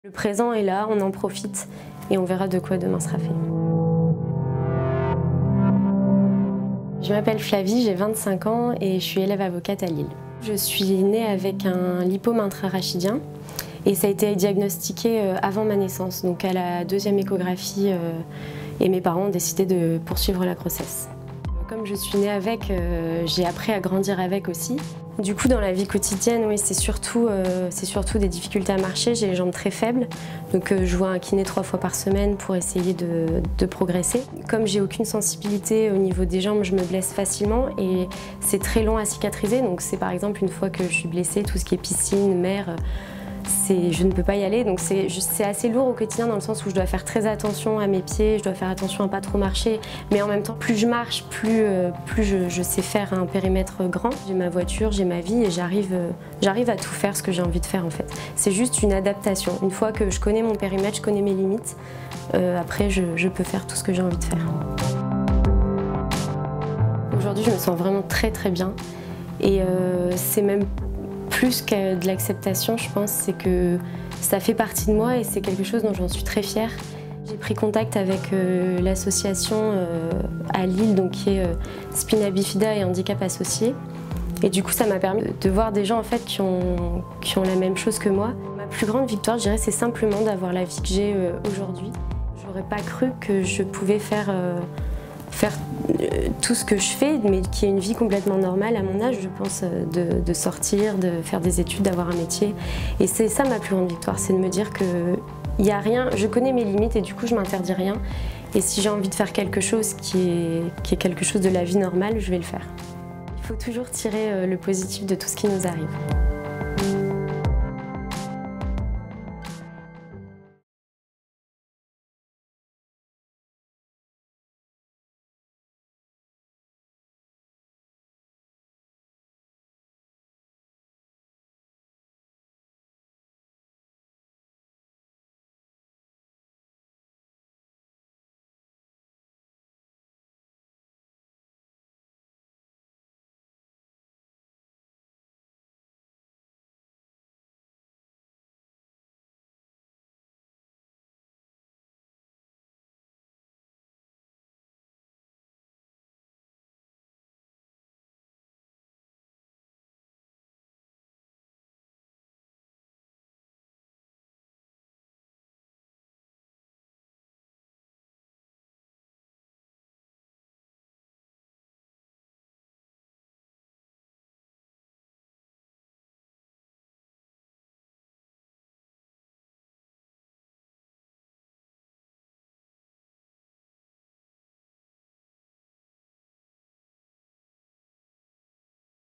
Le présent est là, on en profite et on verra de quoi demain sera fait. Je m'appelle Flavie, j'ai 25 ans et je suis élève avocate à Lille. Je suis née avec un lipome intrarachidien et ça a été diagnostiqué avant ma naissance, donc à la deuxième échographie, et mes parents ont décidé de poursuivre la grossesse. Comme je suis née avec, j'ai appris à grandir avec aussi. Du coup, dans la vie quotidienne, oui, c'est surtout des difficultés à marcher. J'ai les jambes très faibles, donc je vois un kiné 3 fois par semaine pour essayer de progresser. Comme j'ai aucune sensibilité au niveau des jambes, je me blesse facilement et c'est très long à cicatriser. Donc c'est par exemple une fois que je suis blessée, tout ce qui est piscine, mer, je ne peux pas y aller, donc c'est assez lourd au quotidien dans le sens où je dois faire très attention à mes pieds, je dois faire attention à ne pas trop marcher, mais en même temps, plus je marche, plus je sais faire un périmètre grand. J'ai ma voiture, j'ai ma vie et j'arrive à tout faire ce que j'ai envie de faire en fait. C'est juste une adaptation. Une fois que je connais mon périmètre, je connais mes limites, après je peux faire tout ce que j'ai envie de faire. Aujourd'hui, je me sens vraiment très très bien et c'est même plus que de l'acceptation, je pense, c'est que ça fait partie de moi et c'est quelque chose dont j'en suis très fière. J'ai pris contact avec l'association à Lille, donc, qui est Spina Bifida et Handicap Associé. Et du coup, ça m'a permis de voir des gens en fait, qui ont la même chose que moi. Ma plus grande victoire, je dirais, c'est simplement d'avoir la vie que j'ai aujourd'hui. J'aurais pas cru que je pouvais faire tout ce que je fais, mais qui est une vie complètement normale à mon âge, je pense, de sortir, de faire des études, d'avoir un métier. Et c'est ça ma plus grande victoire, c'est de me dire qu'il n'y a rien, je connais mes limites et du coup je m'interdis rien. Et si j'ai envie de faire quelque chose qui est quelque chose de la vie normale, je vais le faire. Il faut toujours tirer le positif de tout ce qui nous arrive.